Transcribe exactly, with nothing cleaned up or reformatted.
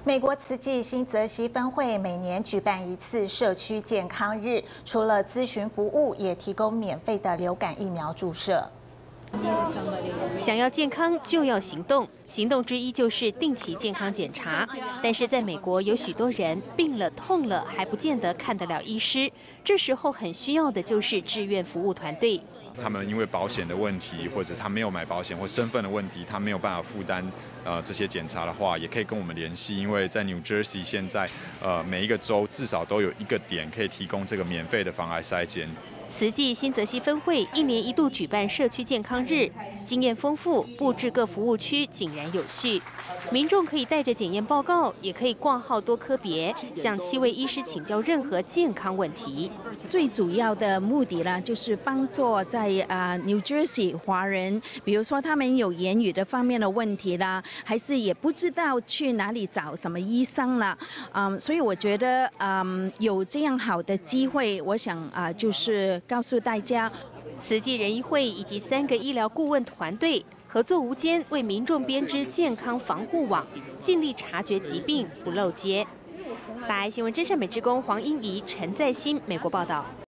美国慈济新泽西分会每年举办一次社区健康日，除了咨询服务，也提供免费的流感疫苗注射。 想要健康就要行动，行动之一就是定期健康检查。但是在美国，有许多人病了、痛了还不见得看得了医师，这时候很需要的就是志愿服务团队。 他们因为保险的问题，或者他没有买保险或身份的问题，他没有办法负担呃这些检查的话，也可以跟我们联系。因为在 New Jersey 现在呃每一个州至少都有一个点可以提供这个免费的防癌筛检。 慈济新泽西分会一年一度举办社区健康日，经验丰富，布置各服务区井然有序。民众可以带着检验报告，也可以挂号多科别，向七位医师请教任何健康问题。 最主要的目的呢，就是帮助在啊 New Jersey 华人，比如说他们有言语的方面的问题啦，还是也不知道去哪里找什么医生啦，嗯，所以我觉得嗯有这样好的机会，我想啊就是。 告诉大家， 慈济人医会以及三个医疗顾问团队合作无间，为民众编织健康防护网，尽力察觉疾病不漏接。大爱新闻真善美职工黄英怡、陈在新，美国报道。